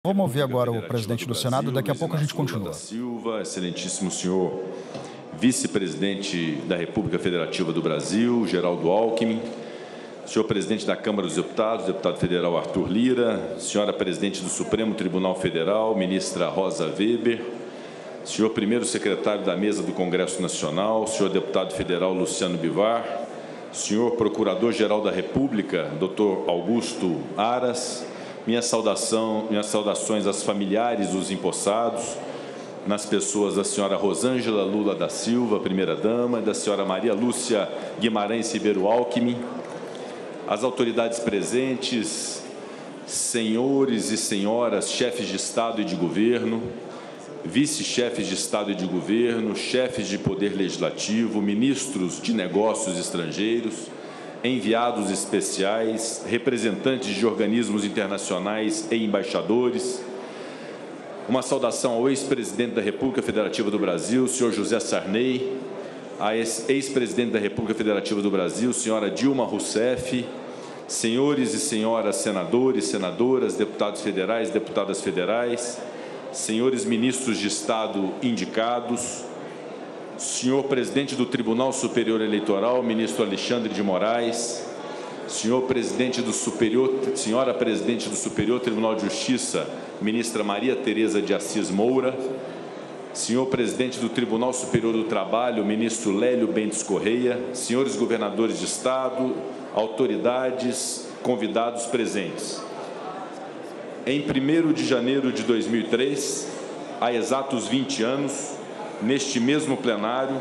Vamos ouvir agora o presidente do Senado, daqui a pouco a gente continua. Lula da Silva, excelentíssimo senhor vice-presidente da República Federativa do Brasil, Geraldo Alckmin, senhor presidente da Câmara dos Deputados, deputado federal Arthur Lira, senhora presidente do Supremo Tribunal Federal, ministra Rosa Weber, senhor primeiro secretário da Mesa do Congresso Nacional, senhor deputado federal Luciano Bivar, senhor procurador-geral da República, doutor Augusto Aras, minhas saudações aos familiares dos empossados, nas pessoas da senhora Rosângela Lula da Silva, primeira-dama, e da senhora Maria Lúcia Guimarães Ribeiro Alckmin, as autoridades presentes, senhores e senhoras, chefes de Estado e de Governo, vice-chefes de Estado e de Governo, chefes de Poder Legislativo, ministros de Negócios Estrangeiros, enviados especiais, representantes de organismos internacionais e embaixadores. Uma saudação ao ex-presidente da República Federativa do Brasil, senhor José Sarney, a ex-presidente da República Federativa do Brasil, senhora Dilma Rousseff, senhores e senhoras senadores, senadoras, deputados federais, deputadas federais, senhores ministros de Estado indicados, senhor presidente do Tribunal Superior Eleitoral, ministro Alexandre de Moraes, senhora presidente do Superior Tribunal de Justiça, ministra Maria Tereza de Assis Moura, senhor presidente do Tribunal Superior do Trabalho, ministro Lélio Bentes Correia, senhores governadores de Estado, autoridades, convidados presentes. Em 1º de janeiro de 2003, há exatos 20 anos, neste mesmo plenário,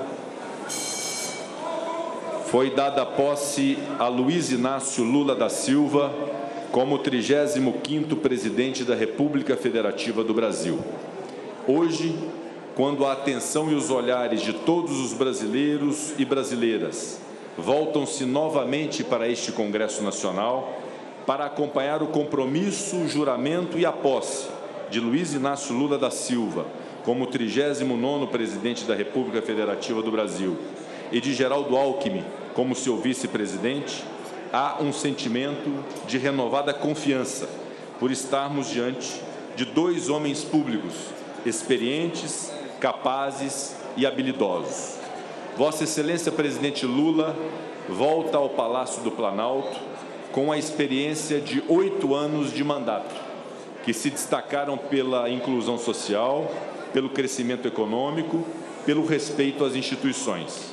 foi dada posse a Luiz Inácio Lula da Silva como 35º presidente da República Federativa do Brasil. Hoje, quando a atenção e os olhares de todos os brasileiros e brasileiras voltam-se novamente para este Congresso Nacional para acompanhar o compromisso, o juramento e a posse de Luiz Inácio Lula da Silva como 39º presidente da República Federativa do Brasil e de Geraldo Alckmin como seu vice-presidente, há um sentimento de renovada confiança por estarmos diante de dois homens públicos experientes, capazes e habilidosos. Vossa Excelência Presidente Lula volta ao Palácio do Planalto com a experiência de 8 anos de mandato, que se destacaram pela inclusão social, pelo crescimento econômico, pelo respeito às instituições.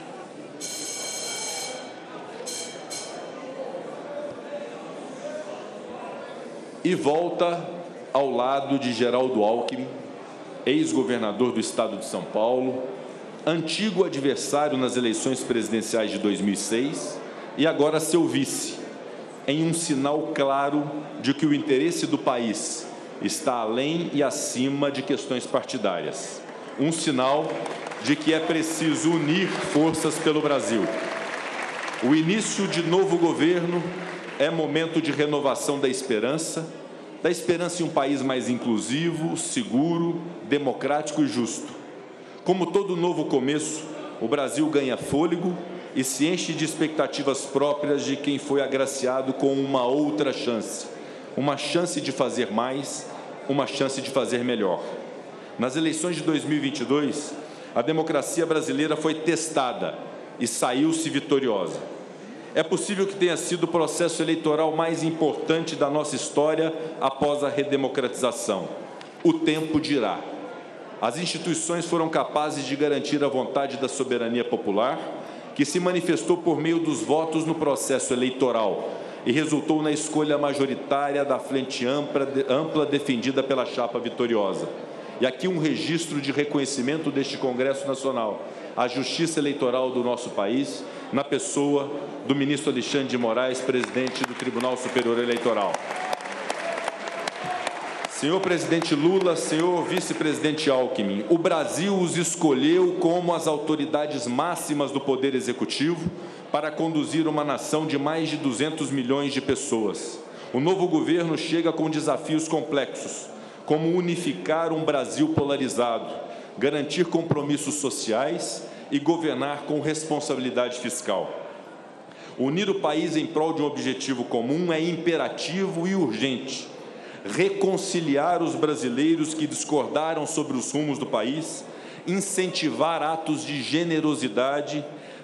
E volta ao lado de Geraldo Alckmin, ex-governador do Estado de São Paulo, antigo adversário nas eleições presidenciais de 2006 e agora seu vice, em um sinal claro de que o interesse do país está além e acima de questões partidárias. Um sinal de que é preciso unir forças pelo Brasil. O início de novo governo é momento de renovação da esperança em um país mais inclusivo, seguro, democrático e justo. Como todo novo começo, o Brasil ganha fôlego e se enche de expectativas próprias de quem foi agraciado com uma outra chance. Uma chance de fazer mais, uma chance de fazer melhor. Nas eleições de 2022, a democracia brasileira foi testada e saiu-se vitoriosa. É possível que tenha sido o processo eleitoral mais importante da nossa história após a redemocratização. O tempo dirá. As instituições foram capazes de garantir a vontade da soberania popular, que se manifestou por meio dos votos no processo eleitoral e resultou na escolha majoritária da frente ampla defendida pela chapa vitoriosa. E aqui um registro de reconhecimento deste Congresso Nacional à justiça eleitoral do nosso país, na pessoa do ministro Alexandre de Moraes, presidente do Tribunal Superior Eleitoral. Senhor presidente Lula, senhor vice-presidente Alckmin, o Brasil os escolheu como as autoridades máximas do Poder Executivo para conduzir uma nação de mais de 200 milhões de pessoas. O novo governo chega com desafios complexos, como unificar um Brasil polarizado, garantir compromissos sociais e governar com responsabilidade fiscal. Unir o país em prol de um objetivo comum é imperativo e urgente. reconciliar os brasileiros que discordaram sobre os rumos do país, incentivar atos de generosidade,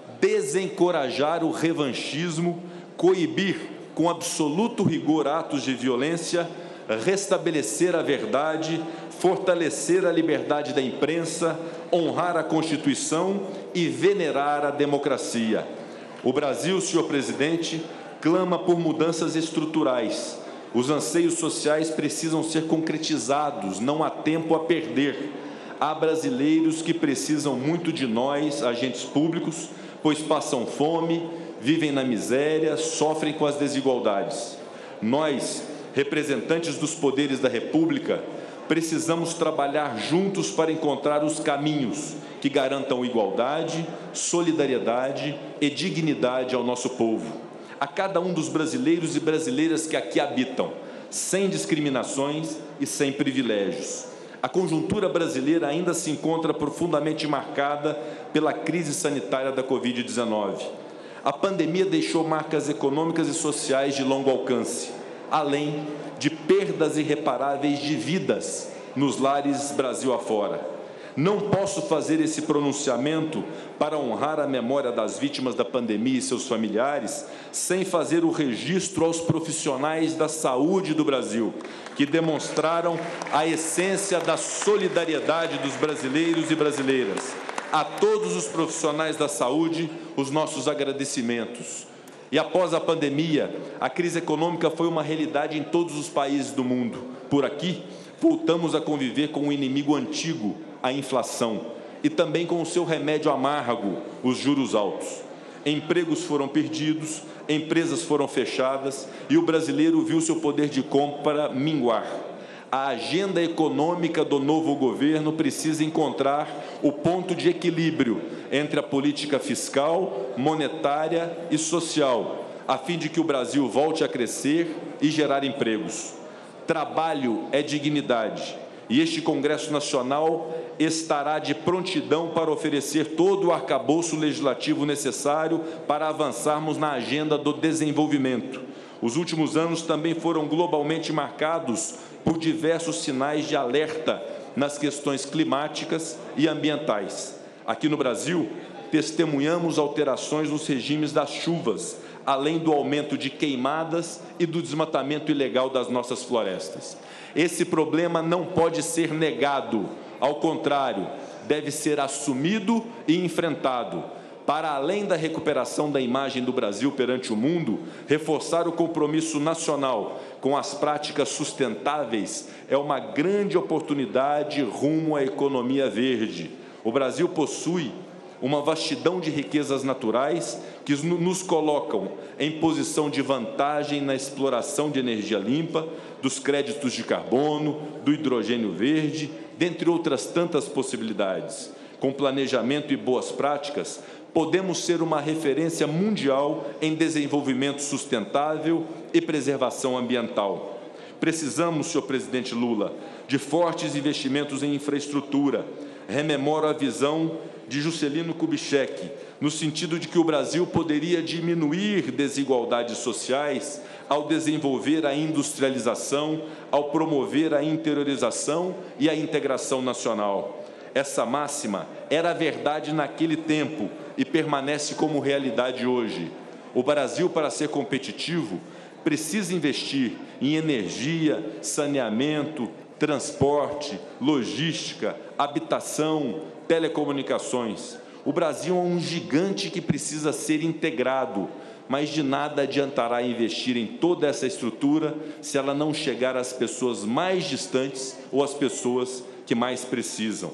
desencorajar o revanchismo, coibir com absoluto rigor atos de violência, restabelecer a verdade, fortalecer a liberdade da imprensa, honrar a Constituição e venerar a democracia. O Brasil, senhor presidente, clama por mudanças estruturais. Os anseios sociais precisam ser concretizados, não há tempo a perder. Há brasileiros que precisam muito de nós, agentes públicos, pois passam fome, vivem na miséria, sofrem com as desigualdades. Nós, representantes dos poderes da República, precisamos trabalhar juntos para encontrar os caminhos que garantam igualdade, solidariedade e dignidade ao nosso povo, a cada um dos brasileiros e brasileiras que aqui habitam, sem discriminações e sem privilégios. A conjuntura brasileira ainda se encontra profundamente marcada pela crise sanitária da Covid-19. A pandemia deixou marcas econômicas e sociais de longo alcance, além de perdas irreparáveis de vidas nos lares Brasil afora. Não posso fazer esse pronunciamento para honrar a memória das vítimas da pandemia e seus familiares sem fazer o registro aos profissionais da saúde do Brasil, que demonstraram a essência da solidariedade dos brasileiros e brasileiras. A todos os profissionais da saúde, os nossos agradecimentos. E após a pandemia, a crise econômica foi uma realidade em todos os países do mundo. Por aqui, voltamos a conviver com um inimigo antigo, a inflação, e também com o seu remédio amargo, os juros altos. Empregos foram perdidos, empresas foram fechadas e o brasileiro viu seu poder de compra minguar. A agenda econômica do novo governo precisa encontrar o ponto de equilíbrio entre a política fiscal, monetária e social, a fim de que o Brasil volte a crescer e gerar empregos. Trabalho é dignidade, e este Congresso Nacional estará de prontidão para oferecer todo o arcabouço legislativo necessário para avançarmos na agenda do desenvolvimento. Os últimos anos também foram globalmente marcados por diversos sinais de alerta nas questões climáticas e ambientais. Aqui no Brasil, testemunhamos alterações nos regimes das chuvas, além do aumento de queimadas e do desmatamento ilegal das nossas florestas. Esse problema não pode ser negado, ao contrário, deve ser assumido e enfrentado. Para além da recuperação da imagem do Brasil perante o mundo, reforçar o compromisso nacional com as práticas sustentáveis é uma grande oportunidade rumo à economia verde. O Brasil possui uma vastidão de riquezas naturais que nos colocam em posição de vantagem na exploração de energia limpa, dos créditos de carbono, do hidrogênio verde, dentre outras tantas possibilidades. Com planejamento e boas práticas, podemos ser uma referência mundial em desenvolvimento sustentável e preservação ambiental. Precisamos, senhor presidente Lula, de fortes investimentos em infraestrutura. Rememoro a visão de Juscelino Kubitschek, no sentido de que o Brasil poderia diminuir desigualdades sociais ao desenvolver a industrialização, ao promover a interiorização e a integração nacional. Essa máxima era verdade naquele tempo e permanece como realidade hoje. O Brasil, para ser competitivo, precisa investir em energia, saneamento, transporte, logística, habitação, telecomunicações. O Brasil é um gigante que precisa ser integrado, mas de nada adiantará investir em toda essa estrutura se ela não chegar às pessoas mais distantes ou às pessoas que mais precisam.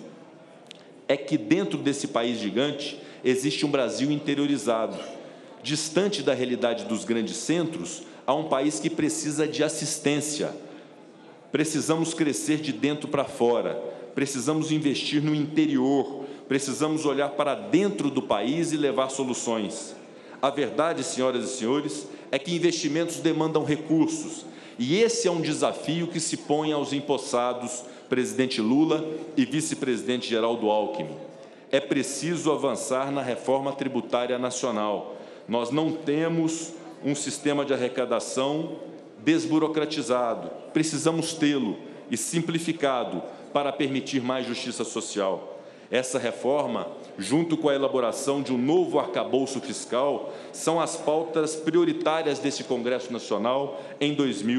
É que dentro desse país gigante existe um Brasil interiorizado. Distante da realidade dos grandes centros, há um país que precisa de assistência. Precisamos crescer de dentro para fora, precisamos investir no interior, precisamos olhar para dentro do país e levar soluções. A verdade, senhoras e senhores, é que investimentos demandam recursos, e esse é um desafio que se põe aos empossados presidente Lula e vice-presidente Geraldo Alckmin. É preciso avançar na reforma tributária nacional. Nós não temos um sistema de arrecadação desburocratizado, precisamos tê-lo, e simplificado para permitir mais justiça social. Essa reforma, junto com a elaboração de um novo arcabouço fiscal, são as pautas prioritárias desse Congresso Nacional em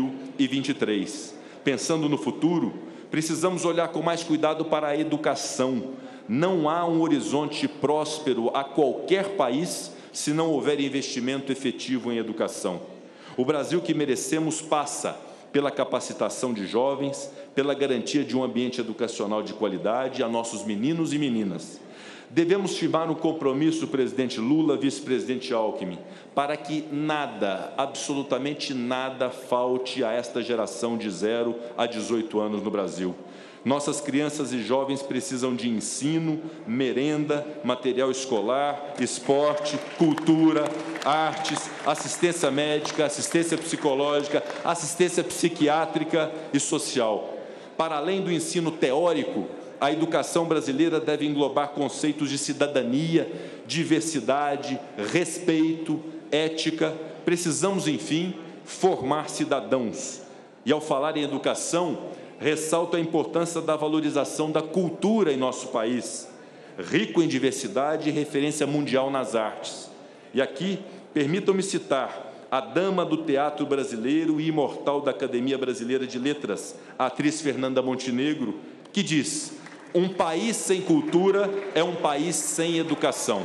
2023. Pensando no futuro, precisamos olhar com mais cuidado para a educação. Não há um horizonte próspero a qualquer país se não houver investimento efetivo em educação. O Brasil que merecemos passa pela capacitação de jovens, pela garantia de um ambiente educacional de qualidade a nossos meninos e meninas. Devemos firmar um compromisso, presidente Lula, vice-presidente Alckmin, para que nada, absolutamente nada, falte a esta geração de 0 a 18 anos no Brasil. Nossas crianças e jovens precisam de ensino, merenda, material escolar, esporte, cultura, artes, assistência médica, assistência psicológica, assistência psiquiátrica e social. Para além do ensino teórico, a educação brasileira deve englobar conceitos de cidadania, diversidade, respeito, ética. Precisamos, enfim, formar cidadãos. E, ao falar em educação, ressalto a importância da valorização da cultura em nosso país, rico em diversidade e referência mundial nas artes. E aqui, permitam-me citar a dama do teatro brasileiro e imortal da Academia Brasileira de Letras, a atriz Fernanda Montenegro, que diz: um país sem cultura é um país sem educação.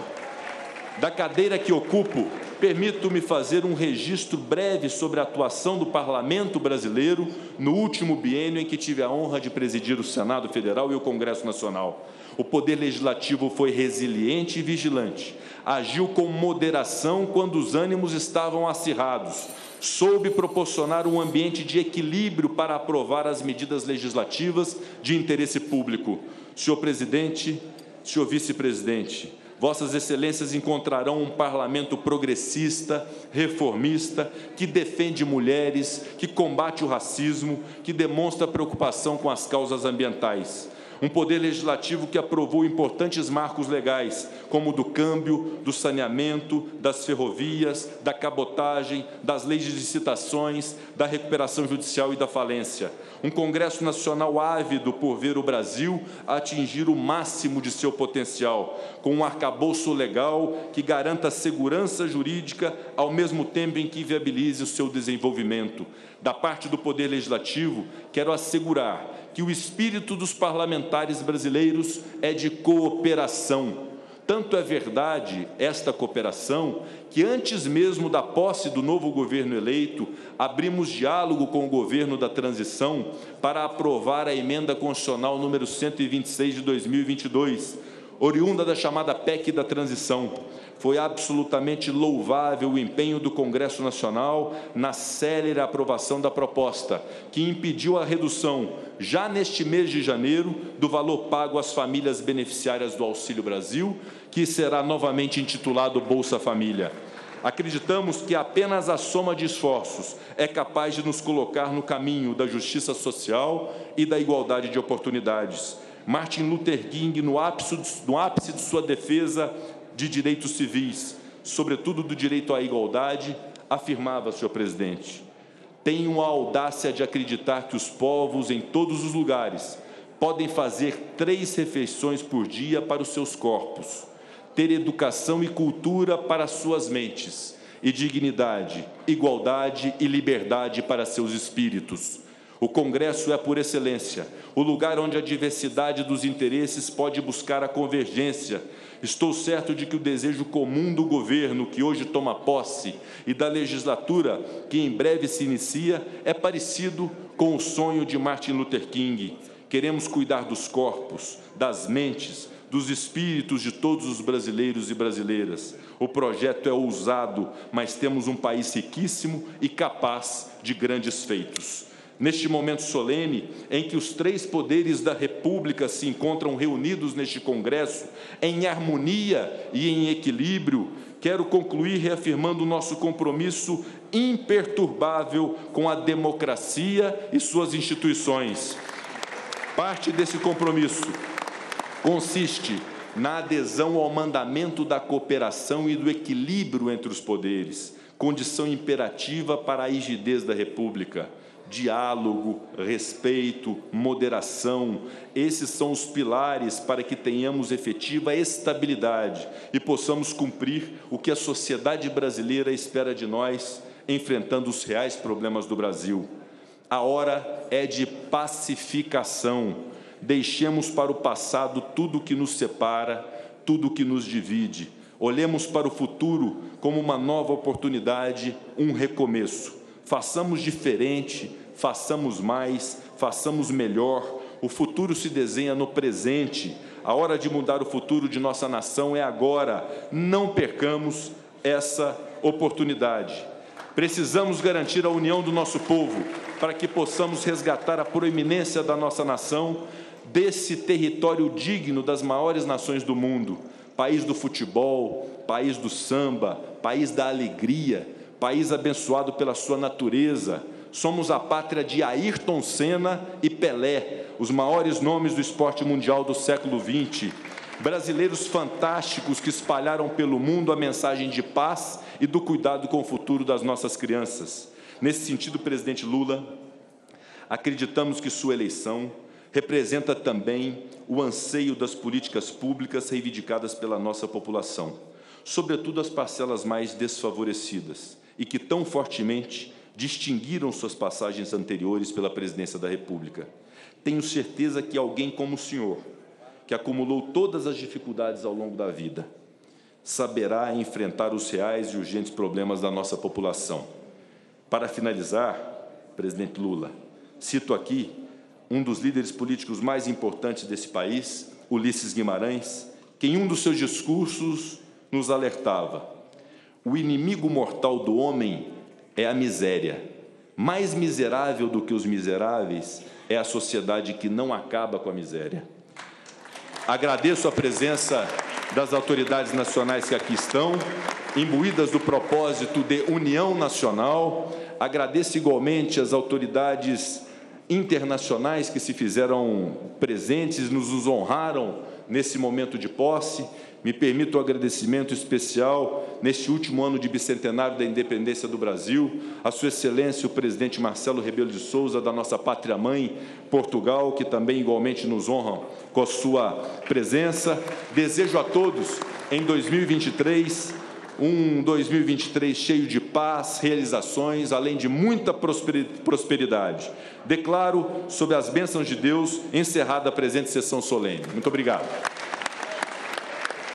Da cadeira que ocupo, permito-me fazer um registro breve sobre a atuação do Parlamento brasileiro no último biênio em que tive a honra de presidir o Senado Federal e o Congresso Nacional. O Poder Legislativo foi resiliente e vigilante, agiu com moderação quando os ânimos estavam acirrados, soube proporcionar um ambiente de equilíbrio para aprovar as medidas legislativas de interesse público. Senhor presidente, senhor vice-presidente, Vossas Excelências encontrarão um parlamento progressista, reformista, que defende mulheres, que combate o racismo, que demonstra preocupação com as causas ambientais. Um poder legislativo que aprovou importantes marcos legais, como o do câmbio, do saneamento, das ferrovias, da cabotagem, das leis de licitações, da recuperação judicial e da falência. Um Congresso Nacional ávido por ver o Brasil atingir o máximo de seu potencial, com um arcabouço legal que garanta segurança jurídica, ao mesmo tempo em que viabilize o seu desenvolvimento. Da parte do Poder Legislativo, quero assegurar que o espírito dos parlamentares brasileiros é de cooperação. Tanto é verdade esta cooperação que, antes mesmo da posse do novo governo eleito, abrimos diálogo com o governo da transição para aprovar a emenda constitucional número 126 de 2022, oriunda da chamada PEC da transição. Foi absolutamente louvável o empenho do Congresso Nacional na célere aprovação da proposta, que impediu a redução, já neste mês de janeiro, do valor pago às famílias beneficiárias do Auxílio Brasil, que será novamente intitulado Bolsa Família. Acreditamos que apenas a soma de esforços é capaz de nos colocar no caminho da justiça social e da igualdade de oportunidades. Martin Luther King, no ápice de sua defesa de direitos civis, sobretudo do direito à igualdade, afirmava, senhor presidente: tenho a audácia de acreditar que os povos em todos os lugares podem fazer 3 refeições por dia para os seus corpos, ter educação e cultura para suas mentes, e dignidade, igualdade e liberdade para seus espíritos. O Congresso é, por excelência, o lugar onde a diversidade dos interesses pode buscar a convergência. Estou certo de que o desejo comum do governo, que hoje toma posse, e da legislatura, que em breve se inicia, é parecido com o sonho de Martin Luther King. Queremos cuidar dos corpos, das mentes, dos espíritos de todos os brasileiros e brasileiras. O projeto é ousado, mas temos um país riquíssimo e capaz de grandes feitos. Neste momento solene, em que os 3 poderes da República se encontram reunidos neste Congresso, em harmonia e em equilíbrio, quero concluir reafirmando o nosso compromisso imperturbável com a democracia e suas instituições. Parte desse compromisso consiste na adesão ao mandamento da cooperação e do equilíbrio entre os poderes, condição imperativa para a rigidez da República. Diálogo, respeito, moderação, esses são os pilares para que tenhamos efetiva estabilidade e possamos cumprir o que a sociedade brasileira espera de nós, enfrentando os reais problemas do Brasil. A hora é de pacificação. Deixemos para o passado tudo o que nos separa, tudo o que nos divide. Olhemos para o futuro como uma nova oportunidade, um recomeço. Façamos diferente, façamos mais, façamos melhor. O futuro se desenha no presente. A hora de mudar o futuro de nossa nação é agora. Não percamos essa oportunidade. Precisamos garantir a união do nosso povo para que possamos resgatar a proeminência da nossa nação desse território digno das maiores nações do mundo. País do futebol, país do samba, país da alegria, país abençoado pela sua natureza. Somos a pátria de Ayrton Senna e Pelé, os maiores nomes do esporte mundial do século XX. Brasileiros fantásticos que espalharam pelo mundo a mensagem de paz e do cuidado com o futuro das nossas crianças. Nesse sentido, presidente Lula, acreditamos que sua eleição representa também o anseio das políticas públicas reivindicadas pela nossa população, sobretudo as parcelas mais desfavorecidas, e que tão fortemente distinguiram suas passagens anteriores pela presidência da República. Tenho certeza que alguém como o senhor, que acumulou todas as dificuldades ao longo da vida, saberá enfrentar os reais e urgentes problemas da nossa população. Para finalizar, presidente Lula, cito aqui um dos líderes políticos mais importantes desse país, Ulisses Guimarães, que em um dos seus discursos nos alertava: o inimigo mortal do homem é a miséria. Mais miserável do que os miseráveis é a sociedade que não acaba com a miséria. Agradeço a presença das autoridades nacionais que aqui estão, imbuídas do propósito de união nacional. Agradeço igualmente as autoridades internacionais que se fizeram presentes, nos honraram nesse momento de posse. Me permito um agradecimento especial neste último ano de bicentenário da independência do Brasil, a Sua Excelência, o presidente Marcelo Rebelo de Sousa, da nossa pátria-mãe, Portugal, que também igualmente nos honram com a sua presença. Desejo a todos, em 2023, um 2023 cheio de paz, realizações, além de muita prosperidade. Declaro, sob as bênçãos de Deus, encerrada a presente sessão solene. Muito obrigado.